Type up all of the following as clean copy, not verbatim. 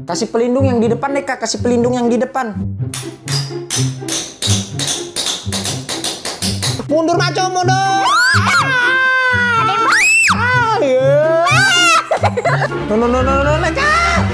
Kasih pelindung yang di depan, Leka. Kasih pelindung yang di depan. Mundur, maco, mundur. No, Leka.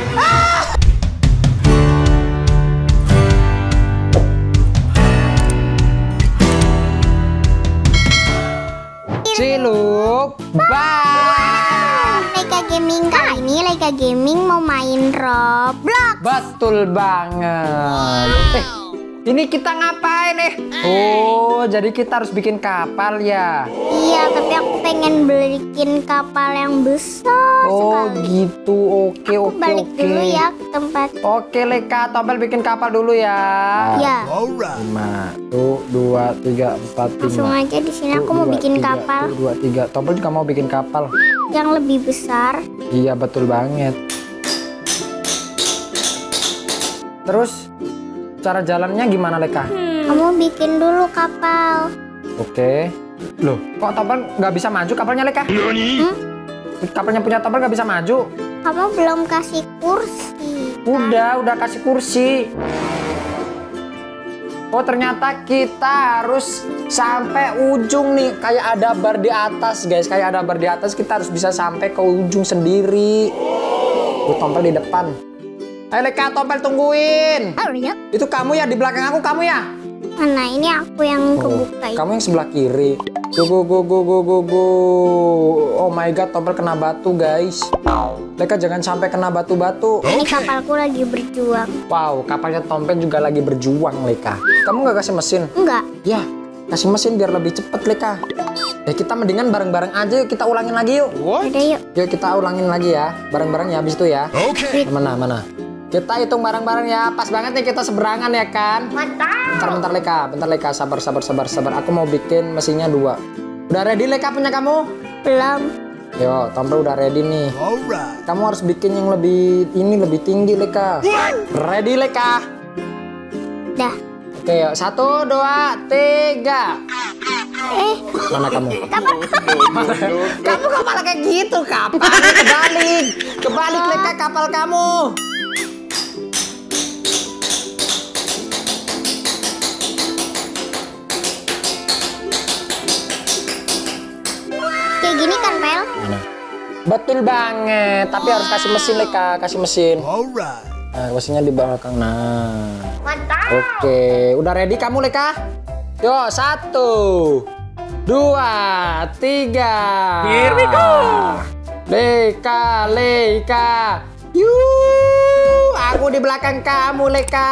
Ciluk, bye. Leka Gaming kali ini Leka Gaming mau main Roblox. Betul banget. Ini kita ngapain Oh, jadi kita harus bikin kapal ya? Iya, tapi aku pengen bikin kapal yang besar sekali. Gitu. Oke. Balik dulu ya ke tempat. Oke, Leka, Tompel bikin kapal dulu ya. Ya. 5, 2, 3, 4, 5. Langsung aja di sini aku mau bikin kapal 2, 3. Tompel juga mau bikin kapal yang lebih besar. Iya, betul banget. Terus cara jalannya gimana, Leka? Kamu bikin dulu kapal. Oke. Loh, kok Tompel nggak bisa maju kapalnya, Leka? Kapalnya punya Tompel nggak bisa maju? Kamu belum kasih kursi. Udah kasih kursi. Oh, ternyata kita harus sampai ujung nih. Kayak ada bar di atas, guys. Kayak ada bar di atas, kita harus bisa sampai ke ujung sendiri. Tompel di depan. Ayo, Leka, Tompel tungguin. Itu kamu ya, di belakang aku kamu ya? Mana ini aku yang kebuka. Kamu yang sebelah kiri. Go. Oh my god, Tompel kena batu, guys. Leka jangan sampai kena batu-batu. Ini kapalku lagi berjuang. Wow, kapalnya Tompel juga lagi berjuang, Leka. Kamu nggak kasih mesin? Enggak. Ya, kasih mesin biar lebih cepet, Leka. Kita mendingan bareng-bareng aja yuk, kita ulangin lagi yuk. Udah yuk. Yuk kita ulangin lagi ya, bareng-bareng ya habis itu ya. Oke. Mana? Kita hitung bareng-bareng ya, pas banget nih kita seberangan ya kan? Mantap. Bentar Leka, sabar. Aku mau bikin mesinnya 2. Udah ready, Leka, punya kamu? Belum. Yo, Tompel udah ready nih. Kamu harus bikin yang lebih tinggi, Leka. Ready, Leka? Dah. Oke, yuk. 1, 2, 3. Mana kamu? Kamu kok malah kayak gitu, kapal kebalik Leka, kapal kamu. Kayak gini kan, Pel? Mana? Betul banget, tapi harus kasih mesin, Leka, kasih mesin. Nah, mesinnya di belakang. Nah. Mantap. Oke, udah ready kamu, Leka? Yo, 1, 2, 3. Here we go. Leka. Aku di belakang kamu, Leka.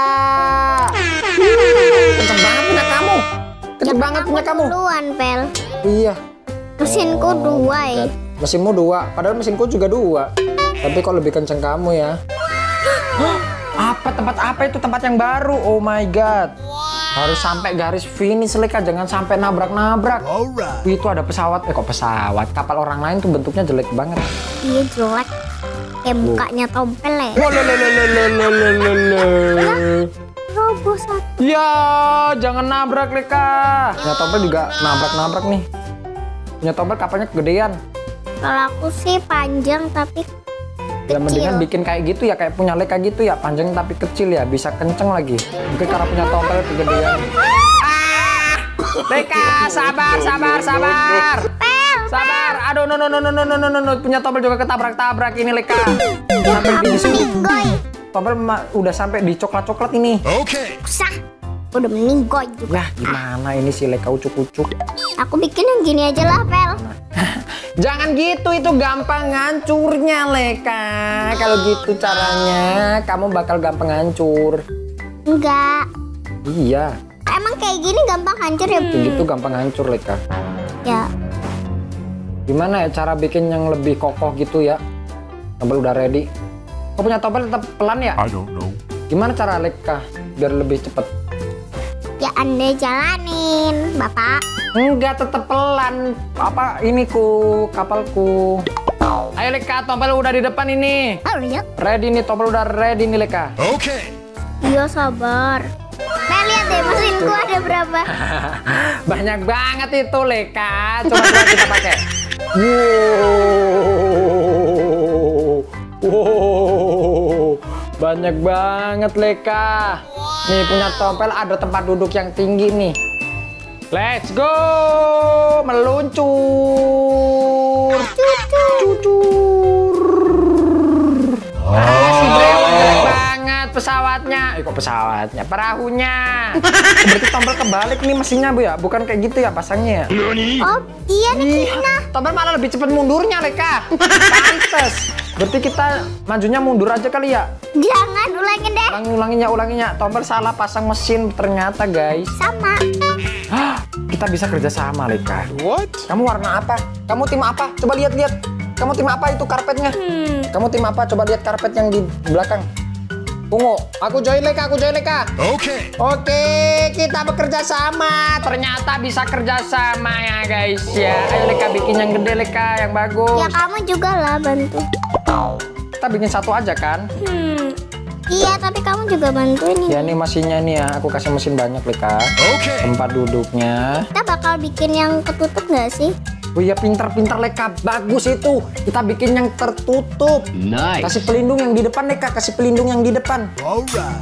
Kenceng banget punya kamu. Duluan, Pel. Iya. Mesinku 2 ya. Mesinmu 2, padahal mesinku juga 2. Tapi kok lebih kenceng kamu ya? Tempat apa itu? Tempat yang baru. Oh my god. Harus sampai garis finish, Leka, jangan sampai nabrak-nabrak. Itu ada pesawat. Kok pesawat? Kapal orang lain tuh bentuknya jelek banget. Iya, jelek. Kayak mukanya Tompel ya. Roboh satu. Ya, jangan nabrak, Leka. Punya Tompel juga nabrak-nabrak nih. Punya Tompel kapalnya kegedean. Kalau aku sih panjang tapi Ya mendingan kecil. bikin kayak gitu ya, kayak punya Leka gitu ya, panjang tapi kecil ya, bisa kenceng lagi. Mungkin karena punya Tompel kegedean. Leka, sabar. Sabar. Aduh, no. Punya Tompel juga ketabrak-tabrak ini, Leka. Sampai di sini. Tompel udah sampai di coklat-coklat ini. Usah. Udah meninggoy juga. Wah, gimana ini si Leka ucuk-ucuk. Aku bikin yang gini aja lah, Pel. Jangan gitu, itu gampang ngancurnya, Leka. Kalau gitu caranya, kamu bakal gampang hancur. Enggak. Iya. Emang kayak gini gampang hancur ya? Begitu gampang hancur, Leka. Ya. Gimana ya cara bikin yang lebih kokoh gitu ya? Tompel udah ready. Kok punya Tompel tetap pelan ya? I don't know. Gimana cara, Leka biar lebih cepet? Ya Anda jalanin, Bapak. Enggak, tetap pelan. Apa ini kapalku. Ayo, Leka, Tompel udah di depan ini. Iya. Ready nih, Tompel udah ready nih, Leka. Iya, sabar. Nah, lihat deh mesinku ada berapa. Banyak banget itu, Leka. Coba kita pakai. Banyak banget Leka. Nih punya Tompel ada tempat duduk yang tinggi nih. Let's go, meluncur. Cucur. Si Brewok jelek banget pesawatnya. Kok pesawatnya? Perahunya. Berarti Tompel kebalik nih mesinnya Bu ya? Bukan kayak gitu ya pasangnya ya? Oh iya nih Cina. Tompel malah lebih cepet mundurnya Leka. Pantes. Berarti kita majunya mundur aja kali ya? Jangan ulangin deh. Ulanginya. Tompel salah pasang mesin ternyata guys. Sama. Kita bisa kerja sama Leka. What? Kamu warna apa? Kamu tim apa? Coba lihat. Kamu tim apa itu karpetnya? Kamu tim apa? Coba lihat karpet yang di belakang. Ungu. Aku join Leka. Okay. Oke, kita bekerja sama. Ternyata bisa kerja sama ya guys ya. Ayo Leka bikin yang gede Leka, yang bagus. Ya kamu juga lah bantu. Kita bikin satu aja kan? Iya tapi kamu juga bantuin nih. Ya ini mesinnya nih ya. Aku kasih mesin banyak Leka. Okay. Tempat duduknya. Kita bakal bikin yang ketutup nggak sih? Oh iya pintar Leka, bagus itu. Kita bikin yang tertutup. Nice. Kasih pelindung yang di depan Leka, kasih pelindung yang di depan. Alright.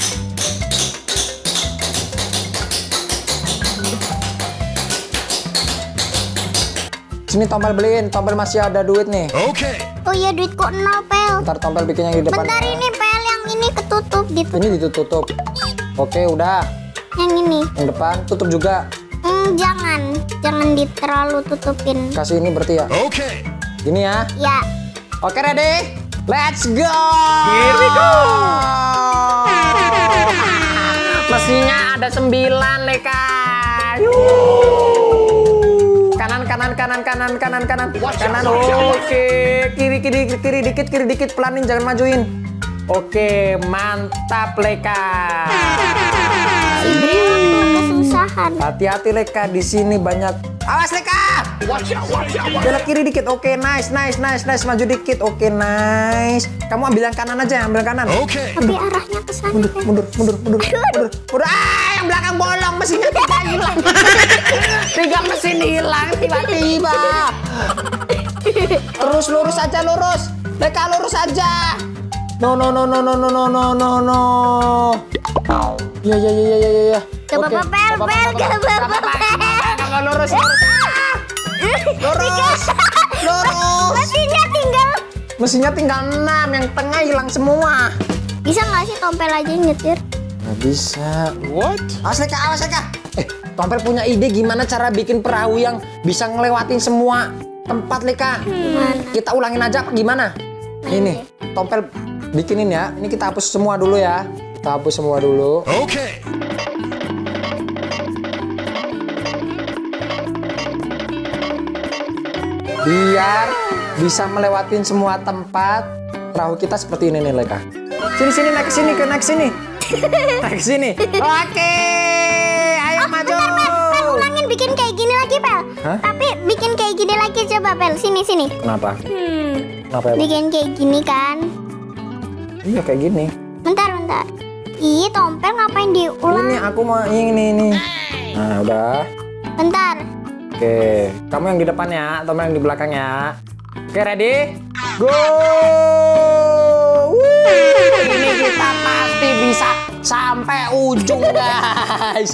Sini Tompel beliin, Tompel masih ada duit nih. Okay. Oh iya duitku 0 Pel. Ntar Tompel bikin yang di depan. Bentar ya. ini Pel yang ini ketutup gitu. Ini ditutup. Oke udah, Yang ini. yang depan tutup juga. Jangan terlalu tutupin. Kasih ini berarti ya. Okay. Gini ya. Ya. Oke ready? Let's go. Here we go. Mesinnya ada 9 Leka. Kanan. Oke, kiri dikit, pelanin jangan majuin. Oke, mantap Leka. Ini aku kesusahan. Hati-hati Leka, di sini banyak. Awas Leka. Belok kiri dikit. Oke, nice. Maju dikit. Oke, nice. Kamu ambil yang kanan aja, ambil yang kanan. Okay. Tapi arahnya ke sana. Mundur. Yang belakang bolong, mesinnya 3 hilang. 3 mesin hilang tiba-tiba. Terus lurus aja. Leka lurus aja. No. Ya. Gak apa-apa, Pel. Lurus. Mesinnya tinggal 6, yang tengah hilang semua. Bisa nggak sih Tompel aja yang nyetir? Nggak bisa. What? Awas Leka. Tompel punya ide gimana cara bikin perahu yang bisa ngelewatin semua tempat Leka. Gimana? Kita ulangin aja apa gimana? Ini, Tompel bikinin ya. Ini kita hapus semua dulu ya. Kita hapus semua dulu. Okay. Biar bisa melewatin semua tempat, perahu kita seperti ini nih Leka. Sini, naik ke sini. Oke, ayo maju. Pel, ulangin bikin kayak gini lagi, Pel. Hah? Tapi bikin kayak gini lagi coba, Pel. Sini. Kenapa? Kenapa ya? Bikin kayak gini kan? Iya kayak gini. Bentar. Ih, Tompel ngapain diulang? Ini aku mau ini. Nah udah. Bentar. Oke, kamu yang di depan ya, Tompel yang di belakang ya. Oke, ready? Go! Ini kita pasti bisa sampai ujung, guys.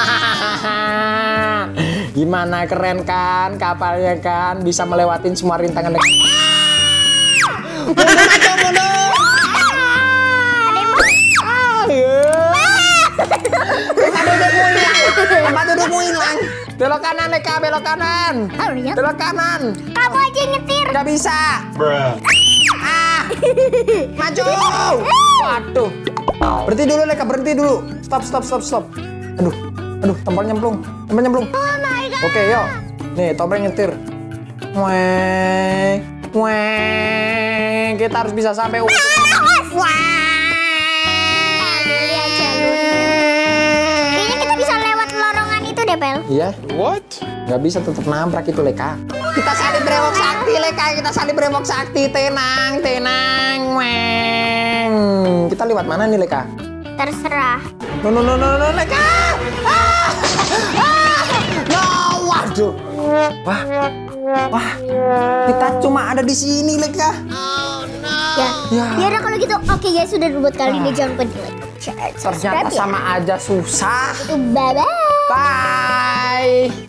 Gimana, keren kan kapalnya kan? Bisa melewatin semua rintangan. Mundur. Tempat dudukmu hilang. Belok kanan, Leka, belok kanan. Belok kanan. Kamu aja nyetir. Nggak bisa. Maju. Waduh. Berhenti dulu, Leka, berhenti dulu. Stop. Aduh, tombol nyemplung. Oh my god. Oke, yuk. Nih, tombol nyetir. Kita harus bisa sampai ujung. Kayaknya kita bisa lewat lorongan itu deh, Pel. Iya, What? nggak bisa, tetap nabrak itu Leka. Kita salib brewok sakti Leka, kita salib brewok sakti. Tenang. Kita lewat mana nih Leka? Terserah. No Leka. No, waduh. Wah, kita cuma ada di sini Leka. Ya udah kalau gitu, oke guys, sudah buat kali ini jangan lupa di like, share, Ternyata subscribe ya. sama aja susah. Bye bye. Bye.